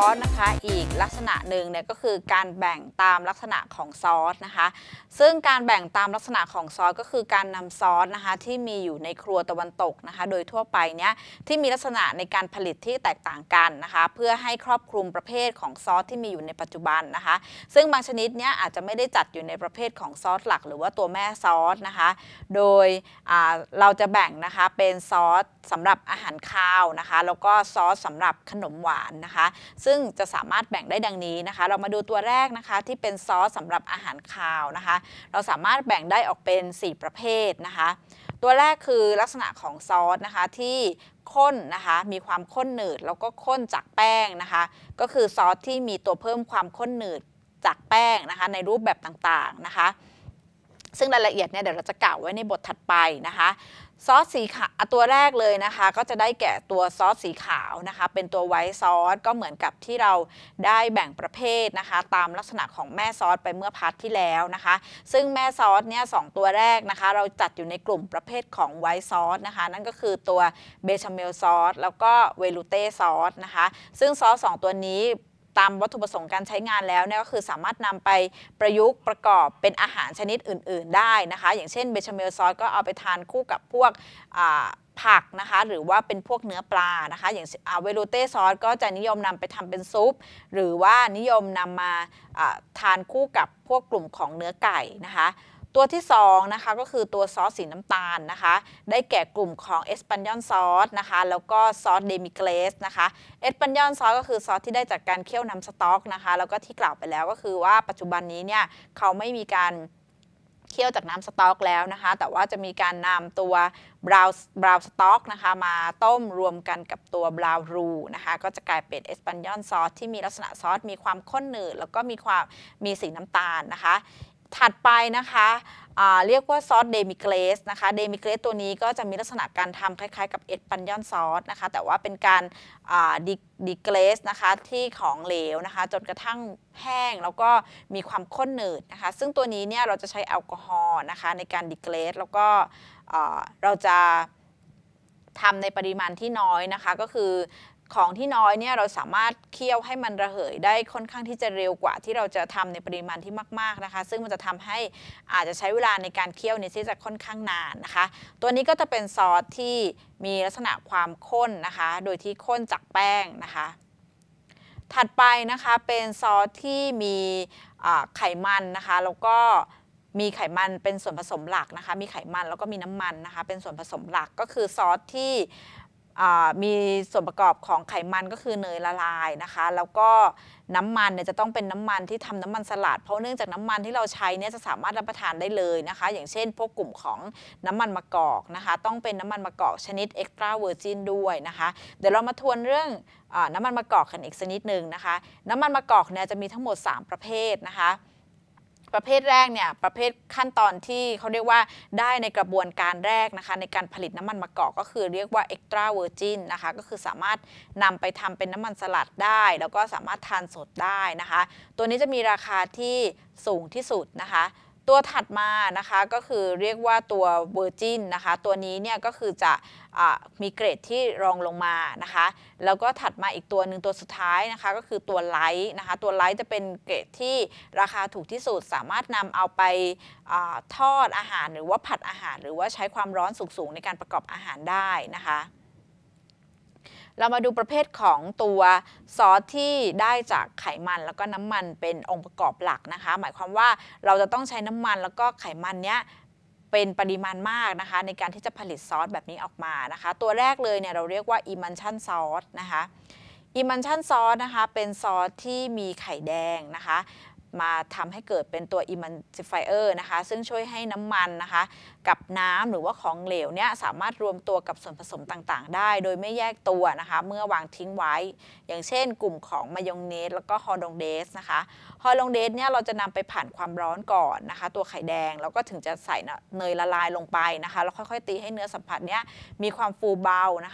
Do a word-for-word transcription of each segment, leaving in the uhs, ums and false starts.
สนะคะอีกลักษณะหนึ่งเนี่ยก็คือการแบ่งตามลักษณะของซอสนะคะซึ่งการแบ่งตามลักษณะของซอสก็คือการนำซอสนะคะที่มีอยู่ในครัวตะวันตกนะคะโดยทั่วไปเนี่ยที่มีลักษณะในการผลิตที่แตกต่างกันนะคะเพื่อให้ครอบคลุมประเภทของซอสที่มีอยู่ในปัจจุบันนะคะซึ่งบางชนิดเนี่ยอาจจะไม่ได้จัดอยู่ในประเภทของซอสหลักหรือว่าตัวแม่ซอสนะคะโดยเราจะแบ่งนะคะเป็นซอสสำหรับอาหารคาวนะคะแล้วก็ซอสสำหรับขนมหวานนะคะซึ่งจะสามารถแบ่งได้ดังนี้นะคะเรามาดูตัวแรกนะคะที่เป็นซอสสำหรับอาหารคาวนะคะเราสามารถแบ่งได้ออกเป็นสี่ประเภทนะคะตัวแรกคือลักษณะของซอสนะคะที่ข้นนะคะมีความข้นหนืดแล้วก็ข้นจากแป้งนะคะก็คือซอสที่มีตัวเพิ่มความข้นหนืดจากแป้งนะคะในรูปแบบต่างๆนะคะซึ่งรายละเอียดเนี่ยเดี๋ยวเราจะกล่าวไว้ในบทถัดไปนะคะซอสสีขาวตัวแรกเลยนะคะก็จะได้แก่ตัวซอสสีขาวนะคะเป็นตัวไวท์ซอสก็เหมือนกับที่เราได้แบ่งประเภทนะคะตามลักษณะของแม่ซอสไปเมื่อพาร์ทที่แล้วนะคะซึ่งแม่ซอสเนี่ยสองตัวแรกนะคะเราจัดอยู่ในกลุ่มประเภทของไวท์ซอสนะคะนั่นก็คือตัวเบชาเมลซอสแล้วก็เวลูเต้ซอสนะคะซึ่งซอสสองตัวนี้ตามวัตถุประสงค์การใช้งานแล้วเนี่ยก็คือสามารถนำไปประยุกต์ประกอบเป็นอาหารชนิดอื่นๆได้นะคะอย่างเช่นเบชาเมลซอสก็เอาไปทานคู่กับพวกผักนะคะหรือว่าเป็นพวกเนื้อปลานะคะอย่างเวลูเต้ซอสก็จะนิยมนำไปทำเป็นซุปหรือว่านิยมนำมาทานคู่กับพวกกลุ่มของเนื้อไก่นะคะตัวที่สองนะคะก็คือตัวซอสสีน้ำตาลนะคะได้แก่กลุ่มของเอสปันยอนซอสนะคะแล้วก็ซอสเดมิเกรสนะคะเอสปันยอนซอสก็คือซอสที่ได้จากการเคี่ยวน้ำสต๊อกนะคะแล้วก็ที่กล่าวไปแล้วก็คือว่าปัจจุบันนี้เนี่ยเขาไม่มีการเคี่ยวจากน้ำสต๊อกแล้วนะคะแต่ว่าจะมีการนำตัวบราวน์บราวน์สต๊อกนะคะมาต้มรวมกันกับตัวบราวน์รูนะคะก็จะกลายเป็นเอสปันยอนซอสที่มีลักษณะซอสมีความข้นหนืดแล้วก็มีความมีสีน้ำตาลนะคะถัดไปนะคะเรียกว่าซอสเดมิเกรสนะคะเดมิเกรสตัวนี้ก็จะมีลักษณะการทำคล้ายๆกับเอสปันยอนซอสนะคะแต่ว่าเป็นการดีเกรสนะคะที่ของเหลวนะคะจนกระทั่งแห้งแล้วก็มีความข้นหนืดนะคะซึ่งตัวนี้เนี่ยเราจะใช้แอลกอฮอล์นะคะในการดีเกรสแล้วก็เราจะทำในปริมาณที่น้อยนะคะก็คือของที่น้อยเนี่ยเราสามารถเคี่ยวให้มันระเหยได้ค่อนข้างที่จะเร็วกว่าที่เราจะทำในปริมาณที่มากๆนะคะซึ่งมันจะทำให้อาจจะใช้เวลาในการเคี่ยวเนี่ยที่จะค่อนข้างนานนะคะตัวนี้ก็จะเป็นซอสที่มีลักษณะความข้นนะคะโดยที่ข้นจากแป้งนะคะถัดไปนะคะเป็นซอสที่มีไขมันนะคะแล้วก็มีไขมันเป็นส่วนผสมหลักนะคะมีไขมันแล้วก็มีน้ำมันนะคะเป็นส่วนผสมหลักก็คือซอสที่มีส่วนประกอบของไขมันก็คือเนยละลายนะคะแล้วก็น้ำมันเนี่ยจะต้องเป็นน้ำมันที่ทำน้ำมันสลัดเพราะเนื่องจากน้ำมันที่เราใช้เนี่ยจะสามารถรับประทานได้เลยนะคะอย่างเช่นพวกกลุ่มของน้ำมันมะกอกนะคะต้องเป็นน้ำมันมะกอกชนิดเอ็กซ์ตร้าเวอร์จินด้วยนะคะเดี๋ยวเรามาทวนเรื่องน้ำมันมะกอกกันอีกสักนิดหนึ่งนะคะน้ำมันมะกอกเนี่ยจะมีทั้งหมดสามประเภทนะคะประเภทแรกเนี่ยประเภทขั้นตอนที่เขาเรียกว่าได้ในกระบวนการแรกนะคะในการผลิตน้ำมันมะกอกก็คือเรียกว่า extra virgin นะคะก็คือสามารถนำไปทำเป็นน้ำมันสลัดได้แล้วก็สามารถทานสดได้นะคะตัวนี้จะมีราคาที่สูงที่สุดนะคะตัวถัดมานะคะก็คือเรียกว่าตัว Virgin นะคะตัวนี้เนี่ยก็คือจะมีเกรดที่รองลงมานะคะแล้วก็ถัดมาอีกตัวหนึ่งตัวสุดท้ายนะคะก็คือตัวไลท์นะคะตัวไลท์จะเป็นเกรดที่ราคาถูกที่สุดสามารถนำเอาไปทอดอาหารหรือว่าผัดอาหารหรือว่าใช้ความร้อนสูงๆในการประกอบอาหารได้นะคะเรามาดูประเภทของตัวซอสที่ได้จากไขมันแล้วก็น้ำมันเป็นองค์ประกอบหลักนะคะหมายความว่าเราจะต้องใช้น้ำมันแล้วก็ไขมันเนี้ยเป็นปริมาณมากนะคะในการที่จะผลิตซอสแบบนี้ออกมานะคะตัวแรกเลยเนี่ยเราเรียกว่า emulsion sauce นะคะ emulsion sauce นะคะเป็นซอสที่มีไข่แดงนะคะมาทำให้เกิดเป็นตัว emulsifier นะคะซึ่งช่วยให้น้ำมันนะคะกับน้ำหรือว่าของเหลวเนี่ยสามารถรวมตัวกับส่วนผสมต่างๆได้โดยไม่แยกตัวนะคะเมื่อวางทิ้งไว้อย่างเช่นกลุ่มของมายองเนสแล้วก็ฮอลองเดสนะคะฮอลองเดสเนี่ยเราจะนำไปผ่านความร้อนก่อนนะคะตัวไข่แดงแล้วก็ถึงจะใส่เนยละลายลงไปนะคะแล้วค่อยๆตีให้เนื้อสัมผัสเนี้ยมีความฟูเบานะคะฮ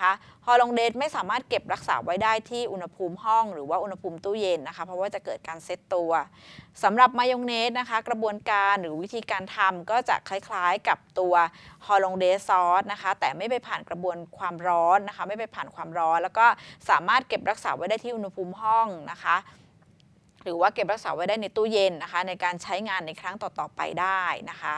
อลองเดสไม่สามารถเก็บรักษาไว้ได้ที่อุณหภูมิห้องหรือว่าอุณหภูมิตู้เย็นนะคะเพราะว่าจะเกิดการเซตตัวสำหรับมายองเนสนะคะกระบวนการหรือวิธีการทำก็จะคล้ายๆกับตัวฮอลองเดสซอสนะคะแต่ไม่ไปผ่านกระบวนความร้อนนะคะไม่ไปผ่านความร้อนแล้วก็สามารถเก็บรักษาไว้ได้ที่อุณหภูมิห้องนะคะหรือว่าเก็บรักษาไว้ได้ในตู้เย็นนะคะในการใช้งานในครั้งต่อๆไปได้นะคะ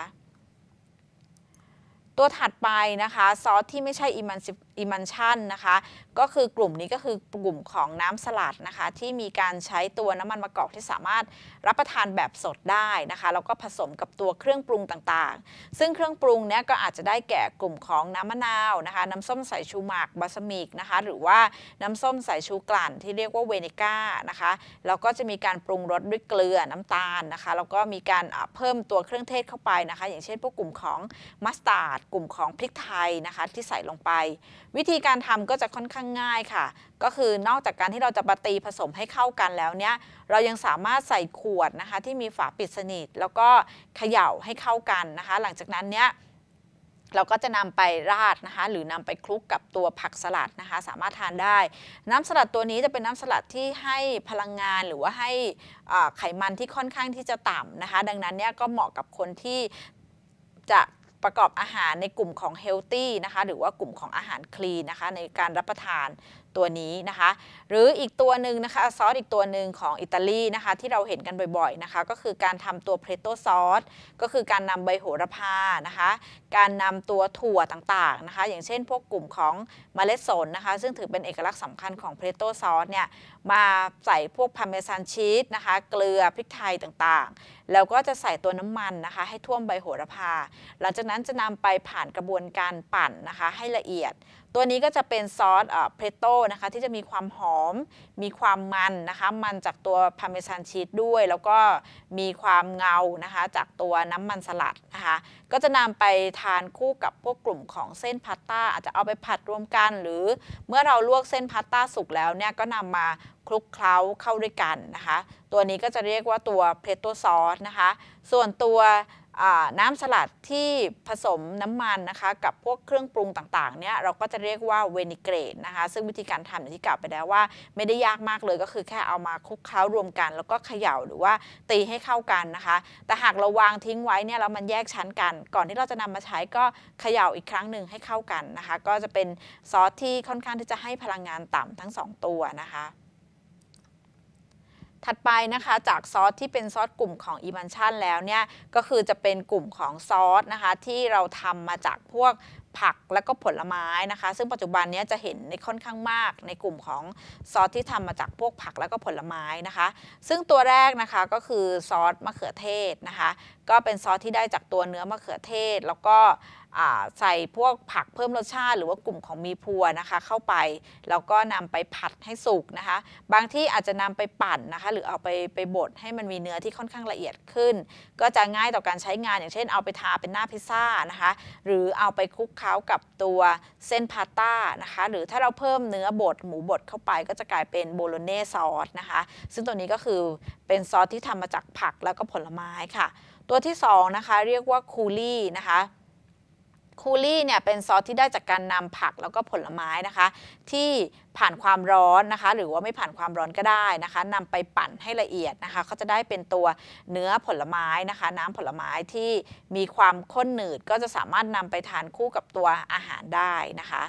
ตัวถัดไปนะคะซอสที่ไม่ใช่อิมันชันนะคะก็คือกลุ่มนี้ก็คือกลุ่มของน้ำสลัดนะคะที่มีการใช้ตัวน้ำมันมะกอกที่สามารถรับประทานแบบสดได้นะคะแล้วก็ผสมกับตัวเครื่องปรุงต่างๆซึ่งเครื่องปรุงเนี้ยก็อาจจะได้แก่กลุ่มของน้ำมะนาวนะคะน้ำส้มสายชูหมักบาสมิกนะคะหรือว่าน้ำส้มสายชูกลั่นที่เรียกว่าเวนิก้านะคะแล้วก็จะมีการปรุงรสด้วยเกลือน้ำตาลนะคะแล้วก็มีการเพิ่มตัวเครื่องเทศเข้าไปนะคะอย่างเช่นพวกกลุ่มของมัสตาร์ดกลุ่มของพริกไทยนะคะที่ใส่ลงไปวิธีการทำก็จะค่อนข้างง่ายค่ะก็คือนอกจากการที่เราจะมาตีผสมให้เข้ากันแล้วเนี่ยเรายังสามารถใส่ขวดนะคะที่มีฝาปิดสนิทแล้วก็เขย่าให้เข้ากันนะคะหลังจากนั้นเนี่ยเราก็จะนำไปราดนะคะหรือนำไปคลุกกับตัวผักสลัดนะคะสามารถทานได้น้ำสลัดตัวนี้จะเป็นน้ำสลัดที่ให้พลังงานหรือว่าให้ไขมันที่ค่อนข้างที่จะต่ำนะคะดังนั้นเนี่ยก็เหมาะกับคนที่จะประกอบอาหารในกลุ่มของเฮลตี้นะคะหรือว่ากลุ่มของอาหารคลีนนะคะในการรับประทานตัวนี้นะคะหรืออีกตัวหนึ่งนะคะซอสอีกตัวหนึ่งของอิตาลีนะคะที่เราเห็นกันบ่อยๆนะคะก็คือการทำตัวเพรสโต้ซอสก็คือการนำใบโหระพานะคะการนำตัวถั่วต่างๆนะคะอย่างเช่นพวกกลุ่มของเมล็ดสนนะคะซึ่งถือเป็นเอกลักษณ์สำคัญของเพรสโต้ซอสเนี่ยมาใส่พวกพาเมซานชีสนะคะเกลือพริกไทยต่างๆแล้วก็จะใส่ตัวน้ำมันนะคะให้ท่วมใบโหระพาหลังจากนั้นจะนำไปผ่านกระบวนการปั่นนะคะให้ละเอียดตัวนี้ก็จะเป็นซอสเพรสโต้นะคะที่จะมีความหอมมีความมันนะคะมันจากตัวพาเมซานชีสด้วยแล้วก็มีความเงานะคะจากตัวน้ำมันสลัดนะคะก็จะนำไปทานคู่กับพวกกลุ่มของเส้นพาสต้าอาจจะเอาไปผัดรวมกันหรือเมื่อเราลวกเส้นพาสต้าสุกแล้วเนี่ยก็นำมาคลุกเคล้าเข้าด้วยกันนะคะตัวนี้ก็จะเรียกว่าตัวเพรสโต้ซอสนะคะส่วนตัวน้ำสลัดที่ผสมน้ำมันนะคะกับพวกเครื่องปรุงต่างๆเนี่ยเราก็จะเรียกว่าเวนิเกรตนะคะซึ่งวิธีการทำอย่างที่กล่าวไปแล้วว่าไม่ได้ยากมากเลยก็คือแค่เอามาคลุกเคล้ารวมกันแล้วก็เขย่าหรือว่าตีให้เข้ากันนะคะแต่หากเราวางทิ้งไว้เนี่ยแล้วมันแยกชั้นกันก่อนที่เราจะนำมาใช้ก็เขย่าอีกครั้งหนึ่งให้เข้ากันนะคะก็จะเป็นซอสที่ค่อนข้างที่จะให้พลังงานต่ำทั้งสองตัวนะคะถัดไปนะคะจากซอสที่เป็นซอสกลุ่มของอิมันชันแล้วเนี่ยก็คือจะเป็นกลุ่มของซอสนะคะที่เราทำมาจากพวกผักและก็ผลไม้นะคะซึ่งปัจจุบันนี้จะเห็นในค่อนข้างมากในกลุ่มของซอสที่ทำมาจากพวกผักและก็ผลไม้นะคะซึ่งตัวแรกนะคะก็คือซอสมะเขือเทศนะคะก็เป็นซอสที่ได้จากตัวเนื้อมะเขือเทศแล้วก็ใส่พวกผักเพิ่มรสชาติหรือว่ากลุ่มของมีพัวนะคะเข้าไปแล้วก็นำไปผัดให้สุกนะคะบางที่อาจจะนำไปปั่นนะคะหรือเอาไปไปบดให้มันมีเนื้อที่ค่อนข้างละเอียดขึ้นก็จะง่ายต่อการใช้งานอย่างเช่นเอาไปทาเป็นหน้าพิซซ่านะคะหรือเอาไปคลุกเคล้ากับตัวเส้นพาสต้านะคะหรือถ้าเราเพิ่มเนื้อบดหมูบดเข้าไปก็จะกลายเป็นโบโลเน่ซอสนะคะซึ่งตัวนี้ก็คือเป็นซอสที่ทำมาจากผักแล้วก็ผลไม้ค่ะตัวที่สองนะคะเรียกว่าคูลี่นะคะคูลี่เนี่ยเป็นซอสที่ได้จากการนำผักแล้วก็ผลไม้นะคะที่ผ่านความร้อนนะคะหรือว่าไม่ผ่านความร้อนก็ได้นะคะนำไปปั่นให้ละเอียดนะคะเขาจะได้เป็นตัวเนื้อผลไม้นะคะน้ำผลไม้ที่มีความข้นหนืดก็จะสามารถนำไปทานคู่กับตัวอาหารได้นะคะ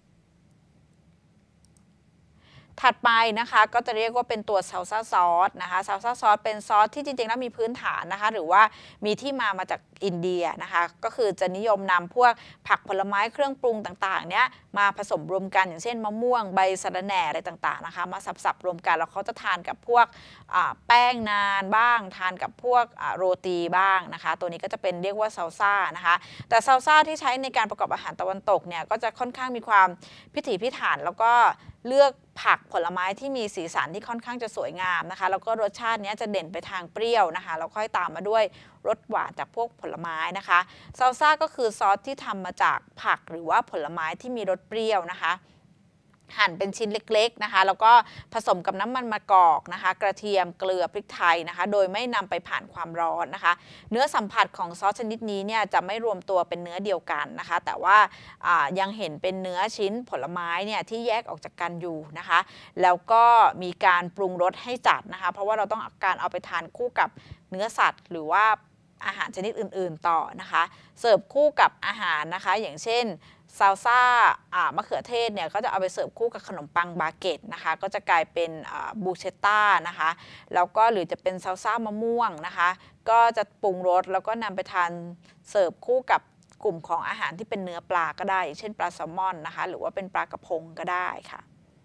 ถัดไปนะคะก็จะเรียกว่าเป็นตัวซาลซ่าซอสนะคะซาลซ่าซอสเป็นซอสที่จริงๆแล้วมีพื้นฐานนะคะหรือว่ามีที่มามาจากอินเดียนะคะก็คือจะนิยมนำพวกผักผลไม้เครื่องปรุงต่างๆเนี้ยมาผสมรวมกันอย่างเช่นมะม่วงใบสะระแหน่อะไรต่างๆนะคะมาสับๆรวมกันแล้วเขาจะทานกับพวกแป้งนานบ้างทานกับพวกโรตีบ้างนะคะตัวนี้ก็จะเป็นเรียกว่าซาลซ่านะคะแต่ซาลซ่าที่ใช้ในการประกอบอาหารตะวันตกเนี่ยก็จะค่อนข้างมีความพิถีพิถันแล้วก็เลือกผักผลไม้ที่มีสีสันที่ค่อนข้างจะสวยงามนะคะแล้วก็รสชาตินี้จะเด่นไปทางเปรี้ยวนะคะแล้วค่อยตามมาด้วยรสหวานจากพวกผลไม้นะคะซาลซ่าก็คือซอสที่ทำมาจากผักหรือว่าผลไม้ที่มีรสเปรี้ยวนะคะหั่นเป็นชิ้นเล็กๆนะคะแล้วก็ผสมกับน้ำมันมะกอกนะคะกระเทียมเกลือพริกไทยนะคะโดยไม่นำไปผ่านความร้อนนะคะเนื้อสัมผัสของซอสชนิดนี้เนี่ยจะไม่รวมตัวเป็นเนื้อเดียวกันนะคะแต่ว่ายังเห็นเป็นเนื้อชิ้นผลไม้เนี่ยที่แยกออกจากกันอยู่นะคะแล้วก็มีการปรุงรสให้จัดนะคะเพราะว่าเราต้องการเอาไปทานคู่กับเนื้อสัตว์หรือว่าอาหารชนิดอื่นๆต่อนะคะเสิร์ฟคู่กับอาหารนะคะอย่างเช่นซาลซ่ามะเขือเทศเนี่ยก็จะเอาไปเสิร์ฟคู่กับขนมปังบาเกตนะคะก็จะกลายเป็นบูเชตต้านะคะแล้วก็หรือจะเป็นซาลซ่ามะม่วงนะคะก็จะปรุงรสแล้วก็นำไปทานเสิร์ฟคู่กับกลุ่มของอาหารที่เป็นเนื้อปลาก็ได้อย่างเช่นปลาแซลมอนนะคะหรือว่าเป็นปลากระพงก็ได้ค่ะ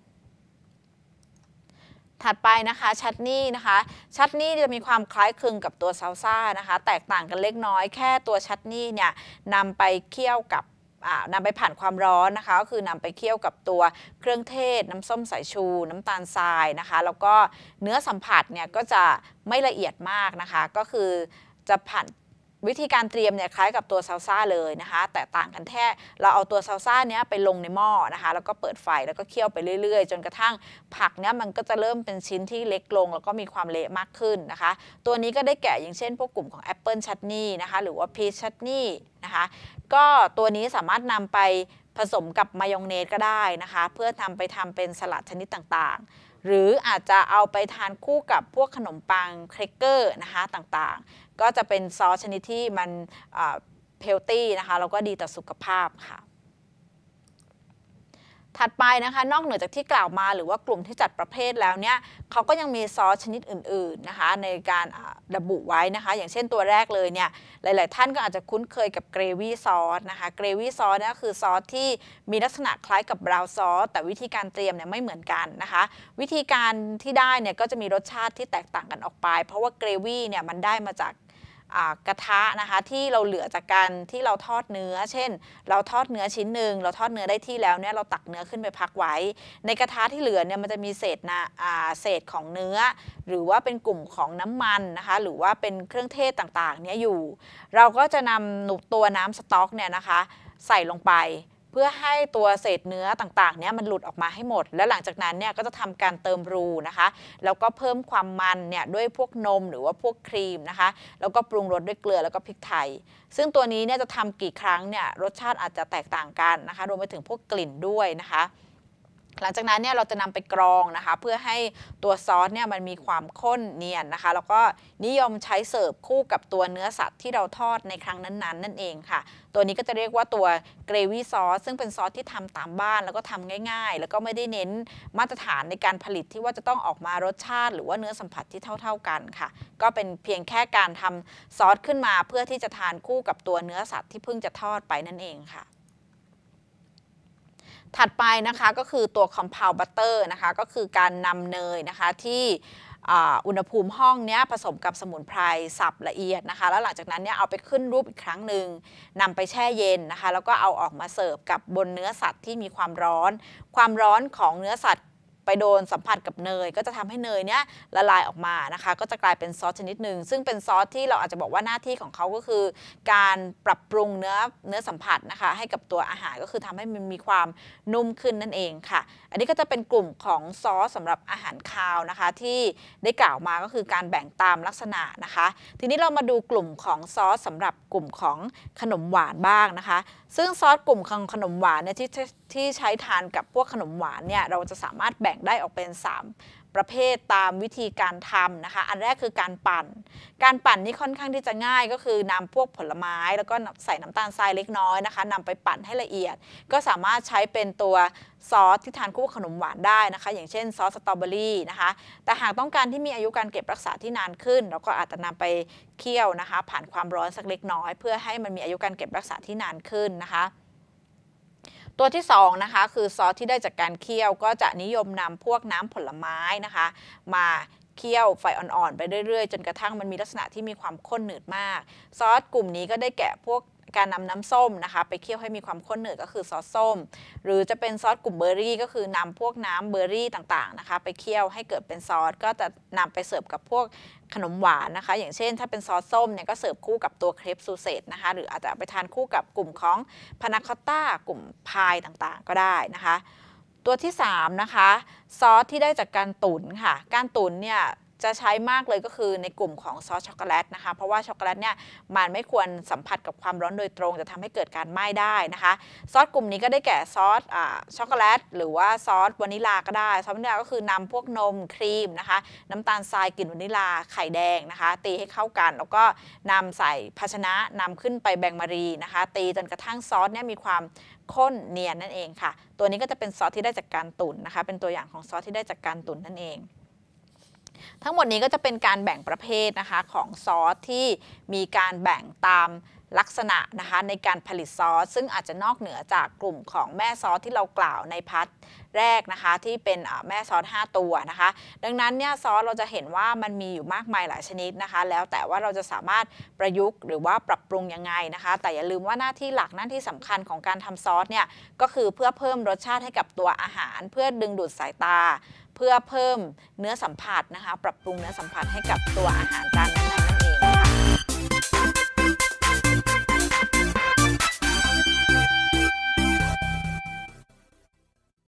ถัดไปนะคะชัตนี่นะคะชัตนี่จะมีความคล้ายคลึงกับตัวซาลซ่านะคะแตกต่างกันเล็กน้อยแค่ตัวชัตนี่เนี่ยนำไปเคี่ยวกับนำไปผ่านความร้อนนะคะก็คือนำไปเคี่ยวกับตัวเครื่องเทศน้ำส้มสายชูน้ำตาลทรายนะคะแล้วก็เนื้อสัมผัสเนี่ยก็จะไม่ละเอียดมากนะคะก็คือจะผ่านวิธีการเตรียมเนี่ยคล้ายกับตัวซาลซ่าเลยนะคะแต่ต่างกันแค่เราเอาตัวซาลซ่าเนี้ยไปลงในหม้อนะคะแล้วก็เปิดไฟแล้วก็เคี่ยวไปเรื่อยๆจนกระทั่งผักเนี้ยมันก็จะเริ่มเป็นชิ้นที่เล็กลงแล้วก็มีความเละมากขึ้นนะคะตัวนี้ก็ได้แก่อย่างเช่นพวกกลุ่มของแอปเปิลชัตนี่นะคะหรือว่าพีชชัตนี่นะคะก็ตัวนี้สามารถนำไปผสมกับมายองเนสก็ได้นะคะเพื่อทำไปทำเป็นสลัดชนิดต่างๆหรืออาจจะเอาไปทานคู่กับพวกขนมปังเครกเกอร์นะคะต่างๆก็จะเป็นซอสชนิดที่มันเฮลตี้นะคะแล้วก็ดีต่อสุขภาพค่ะถัดไปนะคะนอกเหนือจากที่กล่าวมาหรือว่ากลุ่มที่จัดประเภทแล้วเนี่ยเขาก็ยังมีซอสชนิดอื่นๆนะคะในการระบุไว้นะคะอย่างเช่นตัวแรกเลยเนี่ยหลายๆท่านก็อาจจะคุ้นเคยกับเกรวี่ซอสนะคะเกรวี่ซอสเนี่ยคือซอสที่มีลักษณะคล้ายกับบราวน์ซอสแต่วิธีการเตรียมเนี่ยไม่เหมือนกันนะคะวิธีการที่ได้เนี่ยก็จะมีรสชาติที่แตกต่างกันออกไปเพราะว่าเกรวี่เนี่ยมันได้มาจากกระทะนะคะที่เราเหลือจากการที่เราทอดเนื้อเช่นเราทอดเนื้อชิ้นหนึ่งเราทอดเนื้อได้ที่แล้วเนี่ยเราตักเนื้อขึ้นไปพักไว้ในกระทะที่เหลือเนี่ยมันจะมีเศษนะเศษของเนื้อหรือว่าเป็นกลุ่มของน้ำมันนะคะหรือว่าเป็นเครื่องเทศต่างๆเนี่ยอยู่เราก็จะนำหนุตัวน้ำสต๊อกเนี่ยนะคะใส่ลงไปเพื่อให้ตัวเศษเนื้อต่างๆเนี่ยมันหลุดออกมาให้หมดแล้วหลังจากนั้นเนี่ยก็จะทำการเติมรูนะคะแล้วก็เพิ่มความมันเนี่ยด้วยพวกนมหรือว่าพวกครีมนะคะแล้วก็ปรุงรสด้วยเกลือแล้วก็พริกไทยซึ่งตัวนี้เนี่ยจะทำกี่ครั้งเนี่ยรสชาติอาจจะแตกต่างกันนะคะรวมไปถึงพวกกลิ่นด้วยนะคะหลังจากนั้นเนี่ยเราจะนำไปกรองนะคะเพื่อให้ตัวซอสเนี่ยมันมีความข้นเนียนนะคะแล้วก็นิยมใช้เสิร์ฟคู่กับตัวเนื้อสัตว์ที่เราทอดในครั้งนั้นๆนั่นเองค่ะตัวนี้ก็จะเรียกว่าตัวเกรวี่ซอสซึ่งเป็นซอสที่ทำตามบ้านแล้วก็ทำง่ายๆแล้วก็ไม่ได้เน้นมาตรฐานในการผลิตที่ว่าจะต้องออกมารสชาติหรือว่าเนื้อสัมผัสที่เท่าๆกันค่ะก็เป็นเพียงแค่การทำซอสขึ้นมาเพื่อที่จะทานคู่กับตัวเนื้อสัตว์ที่เพิ่งจะทอดไปนั่นเองค่ะถัดไปนะคะก็คือตัว compound butter นะคะก็คือการนำเนยนะคะที่อุณหภูมิห้องเนี้ยผสมกับสมุนไพรสับละเอียดนะคะแล้วหลังจากนั้นเนี่ยเอาไปขึ้นรูปอีกครั้งหนึ่งนำไปแช่เย็นนะคะแล้วก็เอาออกมาเสิร์ฟกับบนเนื้อสัตว์ที่มีความร้อนความร้อนของเนื้อสัตว์ไปโดนสัมผัสกับเนยก็จะทำให้เนยเนี้ยละลายออกมานะคะก็จะกลายเป็นซอสชนิดหนึ่งซึ่งเป็นซอสที่เราอาจจะบอกว่าหน้าที่ของเขาก็คือการปรับปรุงเนื้อเนื้อสัมผัสนะคะให้กับตัวอาหารก็คือทำให้มันมีความนุ่มขึ้นนั่นเองค่ะอันนี้ก็จะเป็นกลุ่มของซอสสำหรับอาหารคาวนะคะที่ได้กล่าวมาก็คือการแบ่งตามลักษณะนะคะทีนี้เรามาดูกลุ่มของซอสสำหรับกลุ่มของขนมหวานบ้างนะคะซึ่งซอสกลุ่มของขนมหวานเนี่ยที่ที่ใช้ทานกับพวกขนมหวานเนี่ยเราจะสามารถแบ่งได้ออกเป็นสามประเภทตามวิธีการทำนะคะอันแรกคือการปั่นการปั่นนี่ค่อนข้างที่จะง่ายก็คือนำพวกผลไม้แล้วก็ใส่น้ำตาลทรายเล็กน้อยนะคะนำไปปั่นให้ละเอียดก็สามารถใช้เป็นตัวซอสที่ทานคู่ขนมหวานได้นะคะอย่างเช่นซอสสตรอเบอรี่นะคะแต่หากต้องการที่มีอายุการเก็บรักษาที่นานขึ้นเราก็อาจจะนำไปเคี่ยวนะคะผ่านความร้อนสักเล็กน้อยเพื่อให้มันมีอายุการเก็บรักษาที่นานขึ้นนะคะตัวที่สองนะคะคือซอสที่ได้จากการเคี่ยวก็จะนิยมนำพวกน้ำผลไม้นะคะมาเคี่ยวไฟอ่อนๆไปเรื่อยๆจนกระทั่งมันมีลักษณะที่มีความข้นหนืดมากซอสกลุ่มนี้ก็ได้แก่พวกการนำน้ำส้มนะคะไปเคี่ยวให้มีความข้นหนืดก็คือซอสส้มหรือจะเป็นซอสกลุ่มเบอร์รี่ก็คือนำพวกน้ำเบอร์รี่ต่างๆนะคะไปเคี่ยวให้เกิดเป็นซอสก็จะนำไปเสิร์ฟกับพวกขนมหวานนะคะอย่างเช่นถ้าเป็นซอสส้มเนี่ยก็เสิร์ฟคู่กับตัวเครปซูเซตนะคะหรืออาจจะไปทานคู่กับกลุ่มของพานาคอตต้ากลุ่มพายต่างๆก็ได้นะคะตัวที่สามนะคะซอสที่ได้จากการตุ๋นค่ะการตุ๋นเนี่ยจะใช้มากเลยก็คือในกลุ่มของซอสช็อกโกแลตนะคะเพราะว่าช็อกโกแลตเนี่ยมันไม่ควรสัมผัสกับความร้อนโดยตรงจะทำให้เกิดการไหม้ได้นะคะซอสกลุ่มนี้ก็ได้แก่ซอสอ่าช็อกโกแลตหรือว่าซอสวานิลาก็ได้ซอสวานิลาก็คือนำพวกนมครีมนะคะน้ำตาลทรายกลิ่นวานิลาไข่แดงนะคะตีให้เข้ากันแล้วก็นำใส่ภาชนะนำขึ้นไปแบงมารีนะคะตีจนกระทั่งซอสเนี่ยมีความข้นเนียนนั่นเองค่ะตัวนี้ก็จะเป็นซอสที่ได้จากการตุ๋นนะคะเป็นตัวอย่างของซอสที่ได้จากการตุ๋นนั่นเองทั้งหมดนี้ก็จะเป็นการแบ่งประเภทนะคะของซอสที่มีการแบ่งตามลักษณะนะคะในการผลิตซอสซึ่งอาจจะนอกเหนือจากกลุ่มของแม่ซอสที่เรากล่าวในพาร์ทแรกนะคะที่เป็นแม่ซอสห้าตัวนะคะดังนั้นเนี่ยซอสเราจะเห็นว่ามันมีอยู่มากมายหลายชนิดนะคะแล้วแต่ว่าเราจะสามารถประยุกต์หรือว่าปรับปรุงยังไงนะคะแต่อย่าลืมว่าหน้าที่หลักหน้าที่สำคัญของการทำซอสเนี่ยก็คือเพื่อเพิ่มรสชาติให้กับตัวอาหารเพื่อดึงดูดสายตาเพื่อเพิ่มเนื้อสัมผัสนะคะปรับปรุงเนื้อสัมผัสให้กับตัวอาหารจาน